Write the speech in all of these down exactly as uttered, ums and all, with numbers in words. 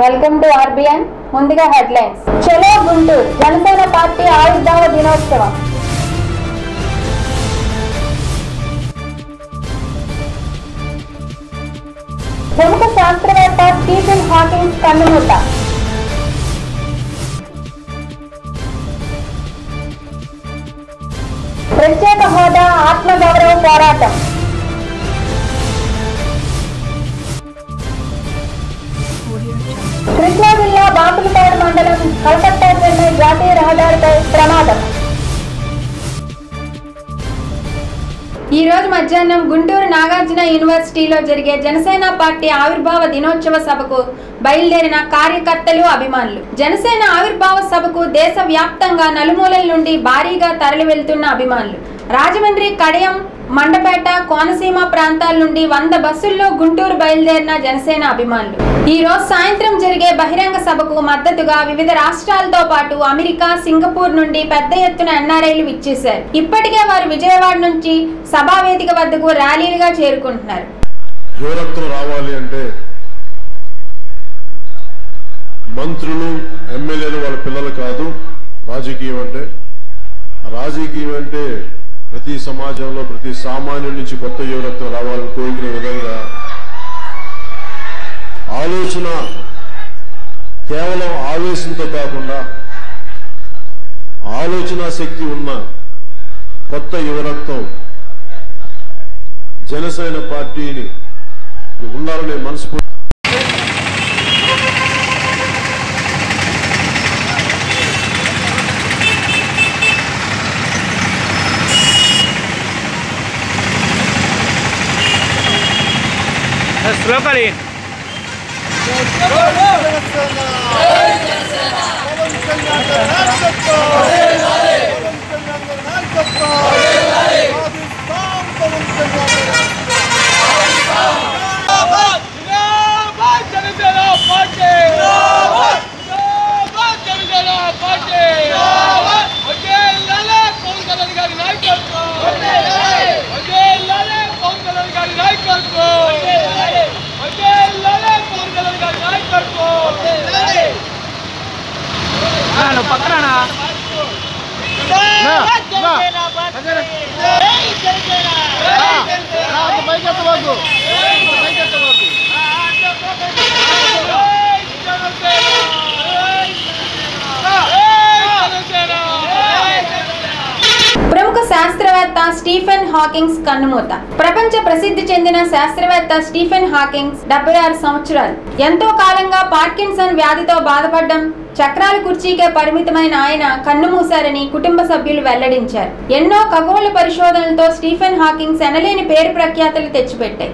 Welcome to RBN. ముందుగా headlines. చలో Guntur Janasena party ఆవిర్భావ దినోత్సవం. ప్రముఖ శాస్త్రవేత్త స్టీఫెన్ హాకింగ్ కన్నుమూత. ప్రత్యేక హోదా ఆత్మగౌరవ పోరాటం. కృష్ణా జిల్లా బాపులపాడు మండలం కలకత్తా చెన్నై జాతీయ రహదారిపై ప్రమాదం. ఈ రోజు మధ్యాహ్నం గుంటూరు నాగార్జున యూనివర్సిటీలో జరిగే జనసేన పార్టీ ఆవిర్భావ దినోత్సవ సభకు బయలుదేరిన కార్యకర్తలు, అభిమానులు. జనసేన ఆవిర్భావ సభకు దేశ వ్యాప్తంగా నలుమూలల నుండి భారీగా తరలి వెళ్తున్న అభిమానులు. రాజమండ్రి, కడియం, మండపేట, కోనసీమ ప్రాంతాల నుండి వంద బస్సుల్లో గుంటూరు బయలుదేరిన జనసేన అభిమానులు ఈ రోజు సాయంత్రం జరిగే బహిరంగ సభకు మద్దతుగా వివిధ రాష్ట్రాలతో పాటు అమెరికా, సింగపూర్ నుండి పెద్ద ఎత్తున ఎన్ఆర్ఐలు విచ్చేశారు. ఇప్పటికే వారు విజయవాడ నుంచి సభావేదిక వద్దకు ర్యాలీలుగా చేరుకుంటున్నారు. యువరత్నం రావాలి అంటే మంత్రులు, ఎమ్మెల్యేలు వాళ్ళ పిల్లలు కాదు. రాజకీయం అంటే రాజకీయం అంటే ప్రతి సమాజంలో ప్రతి సామాన్యుడి నుంచి కొత్త యువరత్నం రావాలని కోరుకునే విధంగా ఆలోచన కేవలం ఆవేశంతో కాకుండా ఆలోచన శక్తి ఉన్న కొత్త యువరత్నం జనసేన పార్టీని ఉండాలనే మనస్ఫూర్తి. Slow करें। Nah, patra na. Nah, nah. Ah, ah, baik itu bagus. Baik itu bagus. ప్రముఖ శాస్త్రవేత్త స్టీఫెన్ హాకింగ్స్ కన్నుమూత. ప్రపంచ ప్రసిద్ధి చెందిన శాస్త్రవేత్త స్టీఫెన్ హాకింగ్స్ డెబ్బై ఆరు సంవత్సరాలు. ఎంతో కాలంగా పార్కిన్సన్ వ్యాధితో బాధపడ్డం, చక్రాల కుర్చీకే పరిమితమైన ఆయన కన్నుమూశారని కుటుంబ సభ్యులు వెల్లడించారు. ఎన్నో ఖగోళ పరిశోధనలతో స్టీఫెన్ హాకింగ్స్ ఎనలేని పేరు ప్రఖ్యాతలు తెచ్చిపెట్టాయి.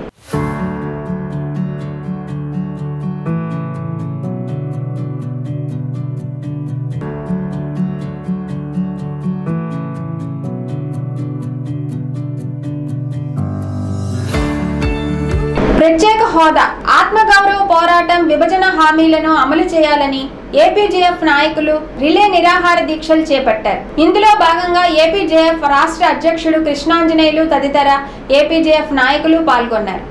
ప్రత్యేక హోదా, ఆత్మగౌరవ పోరాటం, విభజన హామీలను అమలు చేయాలని ఏపీజేఎఫ్ నాయకులు రిలే నిరాహార దీక్షలు చేపట్టారు. ఇందులో భాగంగా ఏపీజేఎఫ్ రాష్ట్ర అధ్యక్షుడు కృష్ణాంజనేయులు తదితర ఏపీజేఎఫ్ నాయకులు పాల్గొన్నారు.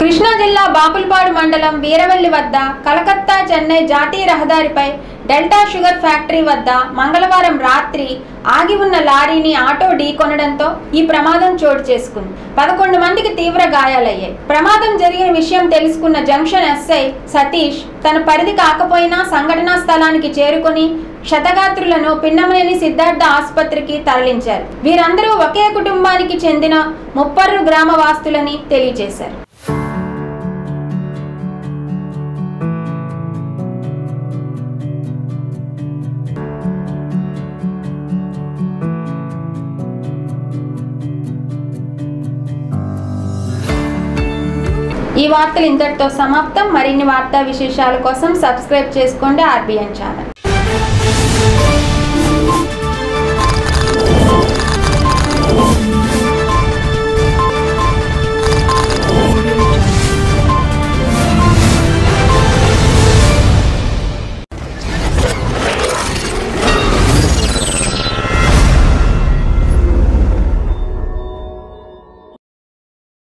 కృష్ణా జిల్లా బాపులపాడు మండలం వీరవల్లి వద్ద కలకత్తా చెన్నై జాతీయ రహదారిపై డెల్టా షుగర్ ఫ్యాక్టరీ వద్ద మంగళవారం రాత్రి ఆగి ఉన్న లారీని ఆటో ఢీకొనడంతో ఈ ప్రమాదం చోటు చేసుకుంది. పదకొండు మందికి తీవ్ర గాయాలయ్యాయి. ప్రమాదం జరిగిన విషయం తెలుసుకున్న జంక్షన్ ఎస్ఐ సతీష్ తన పరిధి కాకపోయినా సంఘటనా స్థలానికి చేరుకుని క్షతగాత్రులను పిన్నమనేని సిద్ధార్థ ఆసుపత్రికి తరలించారు. వీరందరూ ఒకే కుటుంబానికి చెందిన ముప్పర్రు గ్రామ వాస్తులని తెలియజేశారు. ఈ వార్తలు ఇంతటితో సమాప్తం. మరిన్ని వార్తా విశేషాల కోసం సబ్స్క్రైబ్ చేసుకోండి ఆర్బీఎన్ ఛానల్.